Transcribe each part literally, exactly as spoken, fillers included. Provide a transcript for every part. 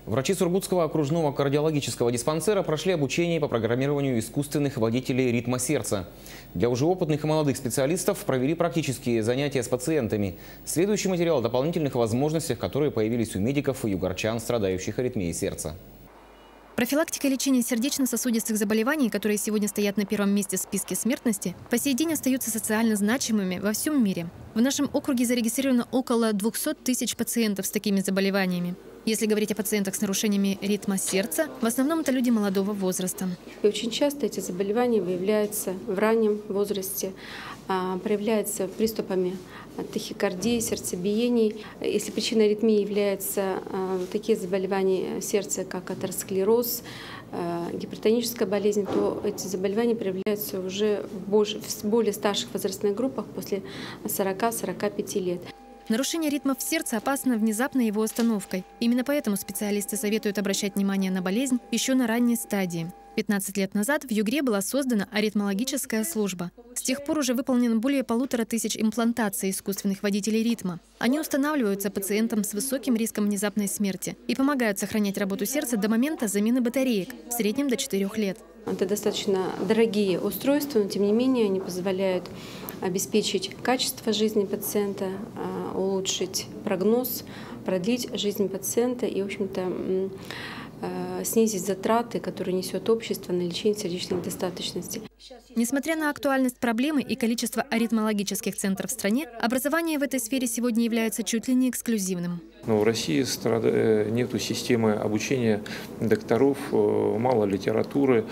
Врачи Сургутского окружного кардиологического диспансера прошли обучение по программированию искусственных водителей ритма сердца. Для уже опытных и молодых специалистов провели практические занятия с пациентами. Следующий материал о дополнительных возможностях, которые появились у медиков и югорчан, страдающих аритмией сердца. Профилактика и лечение сердечно-сосудистых заболеваний, которые сегодня стоят на первом месте в списке смертности, по сей день остаются социально значимыми во всем мире. В нашем округе зарегистрировано около двухсот тысяч пациентов с такими заболеваниями. Если говорить о пациентах с нарушениями ритма сердца, в основном это люди молодого возраста. И очень часто эти заболевания выявляются в раннем возрасте, проявляются приступами тахикардии, сердцебиений. Если причиной аритмии являются такие заболевания сердца, как атеросклероз, гипертоническая болезнь, то эти заболевания проявляются уже в более старших возрастных группах после сорока-сорока пяти лет. Нарушение ритмов сердца опасно внезапной его остановкой. Именно поэтому специалисты советуют обращать внимание на болезнь еще на ранней стадии. пятнадцать лет назад в Югре была создана аритмологическая служба. С тех пор уже выполнено более полутора тысяч имплантаций искусственных водителей ритма. Они устанавливаются пациентам с высоким риском внезапной смерти и помогают сохранять работу сердца до момента замены батареек, в среднем до четырёх лет. Это достаточно дорогие устройства, но тем не менее они позволяют обеспечить качество жизни пациента, улучшить прогноз, продлить жизнь пациента и, в общем-то, снизить затраты, которые несет общество на лечение сердечной недостаточности. Несмотря на актуальность проблемы и количество аритмологических центров в стране, образование в этой сфере сегодня является чуть ли не эксклюзивным. Но в России нет системы обучения докторов, мало литературы,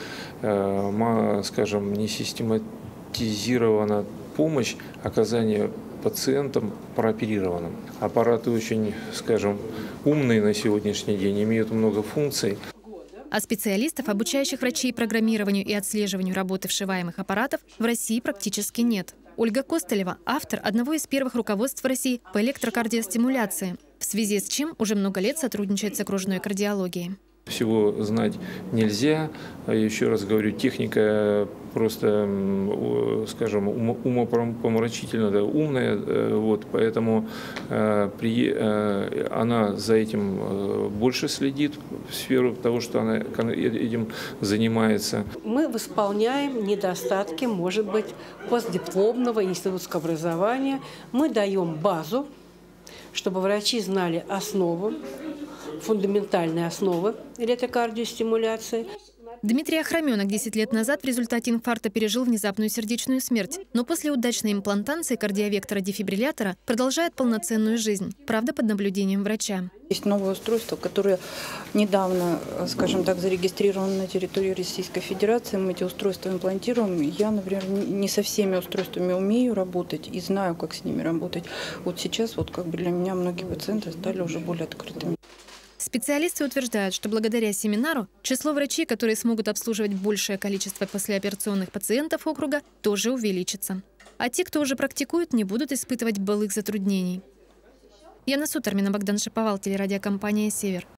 скажем, не систематизирована помощь оказания пациентам прооперированным. Аппараты очень, скажем, умные на сегодняшний день, имеют много функций. А специалистов, обучающих врачей программированию и отслеживанию работы вшиваемых аппаратов, в России практически нет. Ольга Костылева – автор одного из первых руководств в России по электрокардиостимуляции, в связи с чем уже много лет сотрудничает с окружной кардиологией. Всего знать нельзя. Еще раз говорю, техника просто, скажем, умопомрачительно, да, умная. Вот, поэтому э, при, э, она за этим больше следит в сферу того, что она этим занимается. Мы восполняем недостатки, может быть, постдипломного институтского образования. Мы даем базу, чтобы врачи знали основу, фундаментальные основы электрокардиостимуляции. Дмитрий Охроменок десять лет назад в результате инфаркта пережил внезапную сердечную смерть, но после удачной имплантации кардиовектора-дефибриллятора продолжает полноценную жизнь, правда, под наблюдением врача. Есть новое устройство, которое недавно, скажем так, зарегистрировано на территории Российской Федерации. Мы эти устройства имплантируем. Я, например, не со всеми устройствами умею работать и знаю, как с ними работать. Вот сейчас вот как бы для меня многие пациенты стали уже более открытыми. Специалисты утверждают, что благодаря семинару число врачей, которые смогут обслуживать большее количество послеоперационных пациентов округа, тоже увеличится. А те, кто уже практикует, не будут испытывать былых затруднений. Яна Сутармина, Богдан Шиповал, телерадиокомпания «Север».